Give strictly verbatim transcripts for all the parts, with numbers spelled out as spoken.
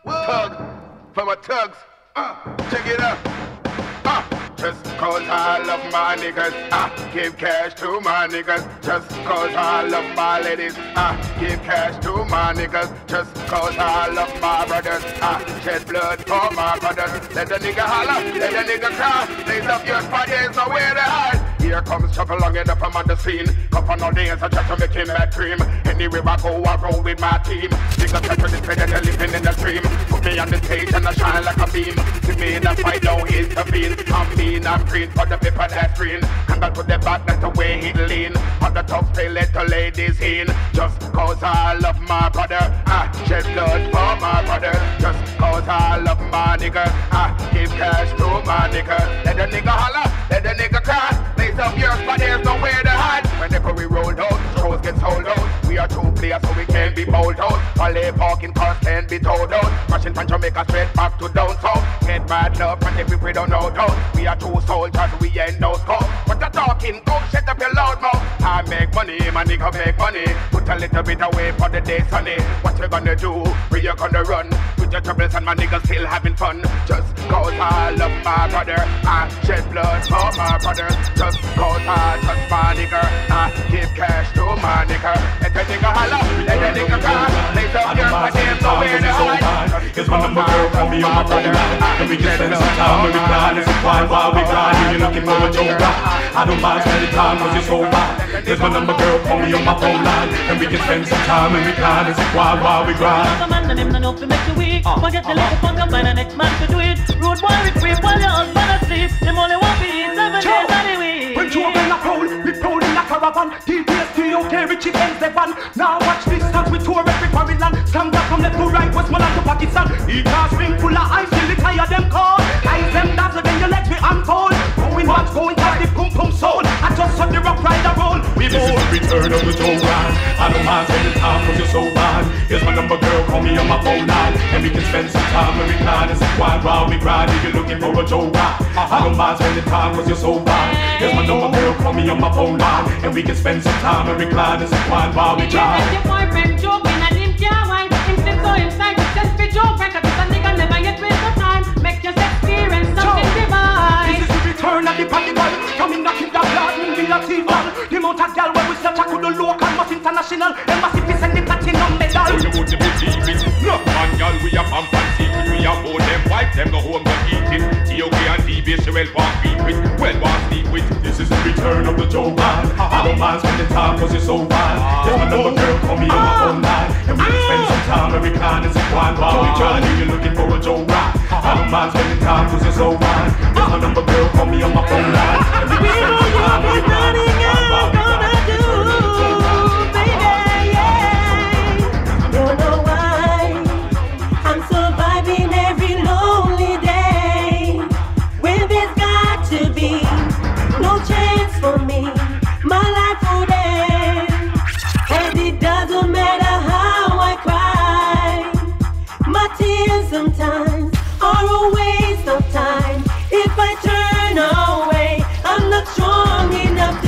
Tug, for my tugs. Uh, check it out. Uh, just cause I love my niggas, I give cash to my niggas. Just cause I love my ladies, I give cash to my niggas. Just cause I love my brothers, I shed blood for my brothers. Let the nigga holler, let the nigga cry. They love your spot, there's nowhere to hide. Here comes Chuckle long enough, I'm on the scene. Couple of days, I try to make him that cream. Anywhere I go, I roll with my team. Niggas try to defend and they're living in the stream. Put me on the stage and I shine like a beam. See me in the fight, don't intervene. I'm mean, I'm green for the paper that's green. Handle to the back, that's the way he lean. On the top, they let the ladies in. Just cause I love my brother, I shed blood for my brother. Just cause I love my nigga, I give cash to my nigga. Let the nigga holler, let the nigga cry. Of yours, but there's nowhere to hide. Whenever we roll out, shows get sold out. We are true players, so we can't be bowled out. Valet parking cars can't be towed out. Rushing from Jamaica straight back to down south. Get bad love, and if we don't know doubt. We are true soldiers, we ain't no scope. But you're talking, go shut up your loud mouth. I make money, my nigga make money. Put a little bit away for the day sunny. What you gonna do? Where you gonna run? With your troubles and my niggas still having fun. Just cause I love my brother, I shed blood for my brother. Just cause I trust my nigga, I give cash to my nigga. Let the nigga holler, let the nigga cry. They love your my damn nowhere to hide. Here's my number, girl, call me on my phone line. And we can spend some time when we grind. It's a quiet while we grind. You're looking for a joke. I don't mind spending time cause you're so fine. Here's my number, girl, call me on my phone line. And we can spend some time when we grind. It's a quiet while we grind. The man and him not enough to make you weak. Forget the little fuck up, find the next man to do it. Road boy with creep while your husband asleep. Them only want to eat seven days of the week. When you open a pole, we roll in a caravan. T P S T O K, Richie Benz, the van. Now watch this as we tour every foreign land. Stand up from left to right, Westmoreland to Pakistan. E-class ring full of ice, till it tire them cold. Eyes them dazzle, then your legs be unfold. Going watch, going past the pum pum soul. I just saw the rock rider roll. We this is the return of the Joe Ryan. I don't mind spending time cause you're so fine. Here's my number, girl, call me on my phone line. And we can spend some time when we grind. It's a quiet while we grind. If you're looking for a Joe Ryan, I don't mind spending time cause you're so fine. Here's my number, girl, call me on my phone line. And we can spend some time when we grind. It's a quiet while we grind. Your boyfriend joking and him can't wine. Him sit so inside, just be joke record. Cause a nigga never yet waste no time. Make your experience something divine. This is the return of the party ball. Coming up in the blood, in the Latin ball. The amount of gal where we search to the local, must international. Embassy peace and the platinum medal. So you would believe it. Look man, gal, we are pump and secret. We are both them wife, them go home, go eat it. T O K and T B S, she well walk beat with. Well walk sleep with. This is the return of the Joe Man. I don't mind spending time cause you're so fine. There's my number, girl, call me on my phone line. And we can spend some time when we grind. It's a quiet while we grind. If you're looking for a Joe Man, I don't mind spending time cause you're so fine. There's my number, girl, call me on my phone line. And we can spend some time when we grind. It's a quiet while we grind. For me, my life would end, and it doesn't matter how I cry. My tears sometimes are a waste of time. If I turn away, I'm not strong enough to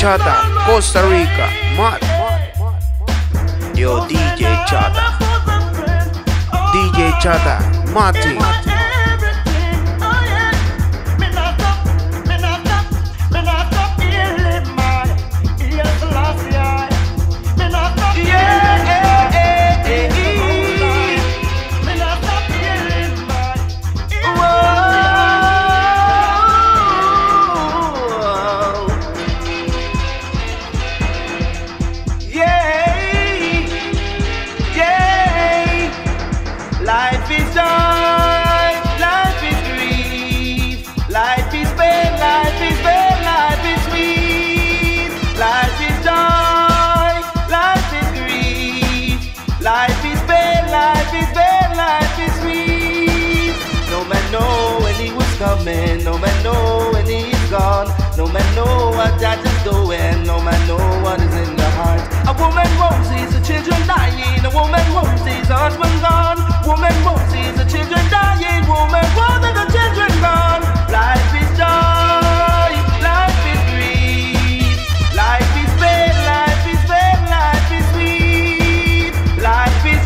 Chata, Costa Rica, Matt. Yo, D J Chata, D J Chata, Mati. No man know when he's gone. No man know what that is doing. No man know what is in the heart. A woman won't see the children dying. A woman won't see the husband gone. Woman won't see the children dying. Woman won't see the children gone. Life is joy. Life is grief. Life is pain. Life is pain. Life is sweet. Life is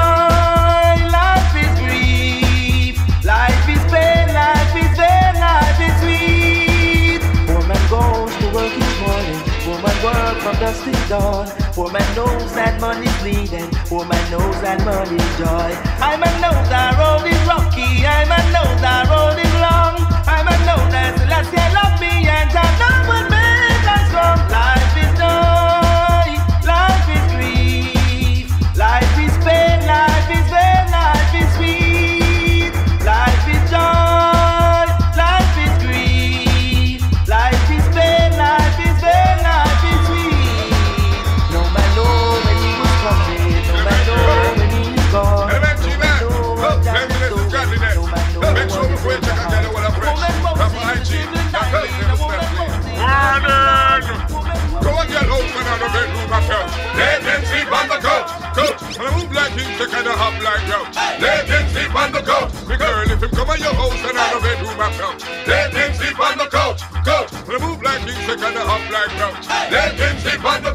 joy. Life is grief. Life is pain. Life is pain. Life is sweet. Woman goes to work each morning. Woman work from dusk till dawn. Woman knows that money's bleeding. Woman knows that money's joy. I man knows our road is rocky. I man knows our road is long. I man knows that Celestia love me and I know will make us strong. Life is joy. Life is grief. Life is pain. Life is pain. Life is sweet. Life is joy. Life is grief. Life is pain. Life is pain. Life is sweet. No man know when he was coming. No man know when he's gone. No man know what that is doing. No man know what is in the heart. Woman won't see the children dying. A woman won't see the Go and get open on the bedroom myself. Let them sleep on the couch, couch. And I move like him to kind of hop like couch. Let them sleep on the couch. The girl, if him come on your house and on the bedroom myself. Let them sleep on the couch, couch. And I move like him to kind of hop like couch. Let them sleep on the